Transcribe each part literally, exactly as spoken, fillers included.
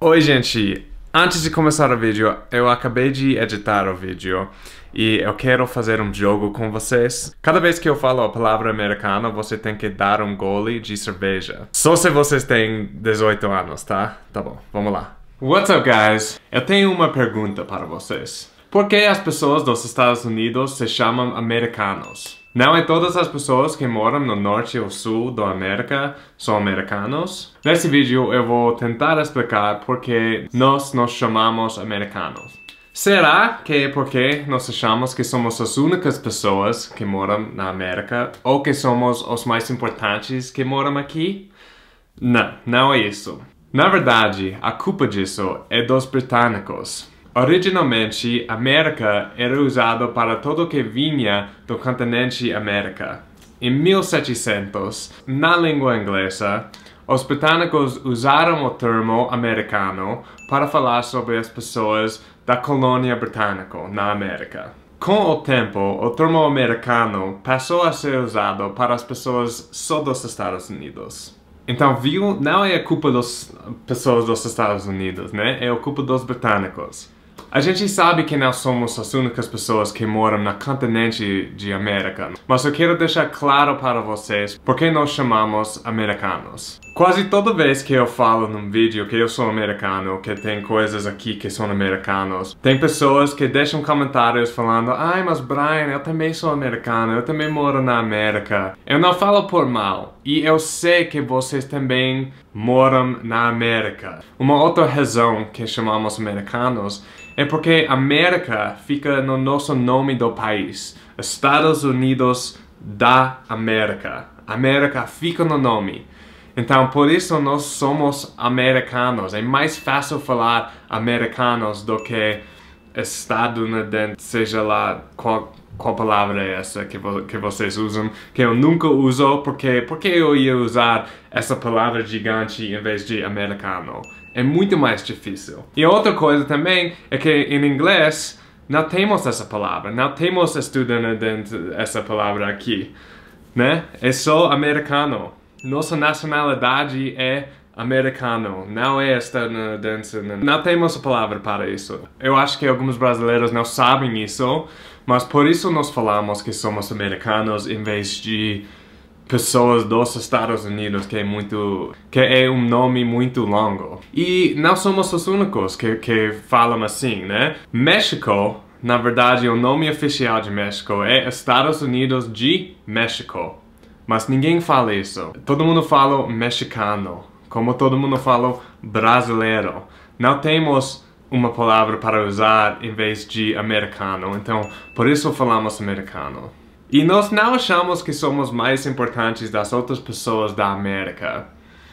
Oi gente, antes de começar o vídeo, eu acabei de editar o vídeo e eu quero fazer um jogo com vocês. Cada vez que eu falo a palavra americano, você tem que dar um gole de cerveja. Só se vocês têm dezoito anos, tá? Tá bom, vamos lá. What's up guys? Eu tenho uma pergunta para vocês. Por que as pessoas dos Estados Unidos se chamam americanos? Não é todas as pessoas que moram no norte ou sul da América são americanos? Nesse vídeo eu vou tentar explicar por que nós nos chamamos americanos. Será que é porque nós achamos que somos as únicas pessoas que moram na América ou que somos os mais importantes que moram aqui? Não, não é isso. Na verdade, a culpa disso é dos britânicos. Originalmente, América era usado para tudo que vinha do continente América. Em mil e setecentos, na língua inglesa, os britânicos usaram o termo americano para falar sobre as pessoas da colônia britânica na América. Com o tempo, o termo americano passou a ser usado para as pessoas só dos Estados Unidos. Então, viu? Não é a culpa das pessoas dos Estados Unidos, né? É a culpa dos britânicos. A gente sabe que não somos as únicas pessoas que moram no continente de América, mas eu quero deixar claro para vocês por que nós chamamos americanos. Quase toda vez que eu falo num vídeo que eu sou americano, que tem coisas aqui que são americanos, tem pessoas que deixam comentários falando: ai, mas Brian, eu também sou americano, eu também moro na América. Eu não falo por mal, e eu sei que vocês também moram na América. Uma outra razão que chamamos americanos é porque América fica no nosso nome do país. Estados Unidos da América. América fica no nome. Então, por isso nós somos americanos. É mais fácil falar americanos do que estadunidense, seja lá qual, qual palavra é essa que, vo, que vocês usam, que eu nunca uso, porque, porque eu ia usar essa palavra gigante em vez de americano. É muito mais difícil. E outra coisa também é que em inglês não temos essa palavra, não temos estadunidense essa palavra aqui, né? É só americano. Nossa nacionalidade é americano, não é estadunidense. Não temos a palavra para isso. Eu acho que alguns brasileiros não sabem isso, mas por isso nós falamos que somos americanos em vez de pessoas dos Estados Unidos, que é muito, que é um nome muito longo. E não somos os únicos que, que falam assim, né? México, na verdade, o nome oficial de México é Estados Unidos de México. Mas ninguém fala isso. Todo mundo fala mexicano, como todo mundo fala brasileiro. Não temos uma palavra para usar em vez de americano, então por isso falamos americano. E nós não achamos que somos mais importantes das outras pessoas da América.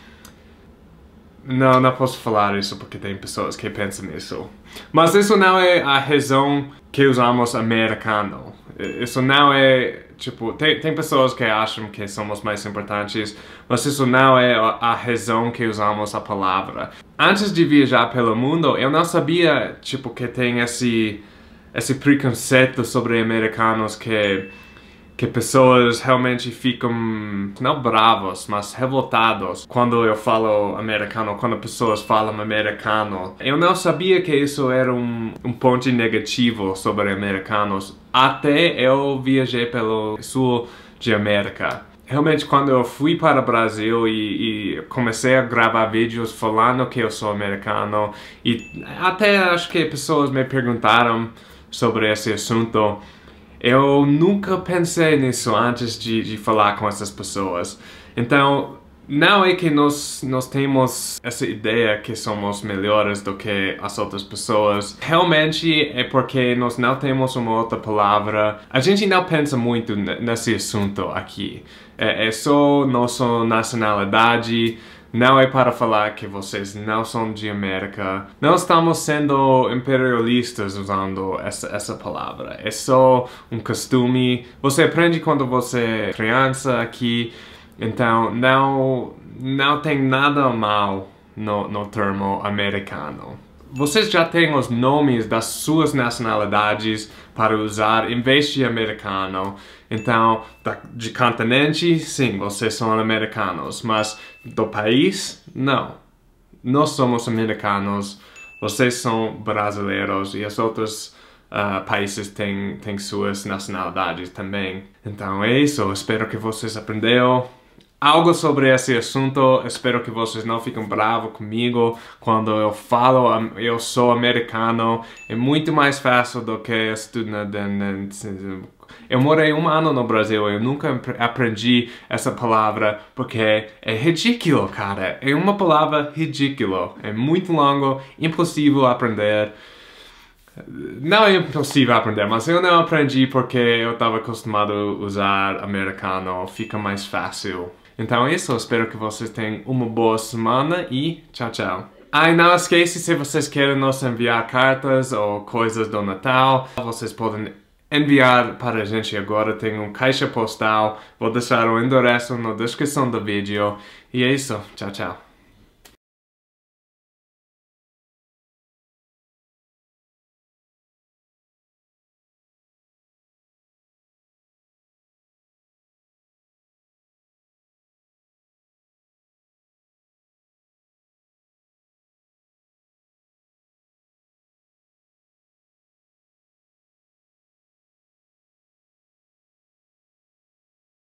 Não, não posso falar isso porque tem pessoas que pensam isso. Mas isso não é a razão que usamos americano. Isso não é, tipo, tem, tem pessoas que acham que somos mais importantes, mas isso não é a, a razão que usamos a palavra. Antes de viajar pelo mundo, eu não sabia, tipo, que tem esse, esse preconceito sobre americanos que... que pessoas realmente ficam, não bravos, mas revoltados quando eu falo americano, quando pessoas falam americano. Eu não sabia que isso era um, um ponto negativo sobre americanos, até eu viajei pelo sul de América. Realmente, quando eu fui para o Brasil e, e comecei a gravar vídeos falando que eu sou americano, e até acho que pessoas me perguntaram sobre esse assunto, eu nunca pensei nisso antes de, de falar com essas pessoas. Então, não é que nós, nós temos essa ideia que somos melhores do que as outras pessoas. Realmente é porque nós não temos uma outra palavra. A gente não pensa muito nesse assunto aqui. É, é só nossa nacionalidade. Não é para falar que vocês não são de América. Não estamos sendo imperialistas usando essa, essa palavra. É só um costume. Você aprende quando você é criança aqui. Então, não, não tem nada mal no, no termo americano. Vocês já têm os nomes das suas nacionalidades para usar em vez de americano. Então, de continente, sim, vocês são americanos, mas do país, não. nós somos americanos, vocês são brasileiros e os outros uh, países têm, têm suas nacionalidades também. Então é isso, espero que vocês aprenderam algo sobre esse assunto. Espero que vocês não fiquem bravos comigo quando eu falo eu sou americano. É muito mais fácil do que estudar. Eu morei um ano no Brasil, eu nunca aprendi essa palavra porque é ridículo, cara. É uma palavra ridícula. É muito longo, impossível aprender. Não é impossível aprender, mas eu não aprendi porque eu estava acostumado a usar americano. Fica mais fácil. Então é isso, espero que vocês tenham uma boa semana e tchau, tchau. Ah, e não esqueça, se vocês querem nos enviar cartas ou coisas do Natal, vocês podem enviar para a gente agora. Tem um caixa postal, vou deixar o endereço na descrição do vídeo. E é isso, tchau, tchau.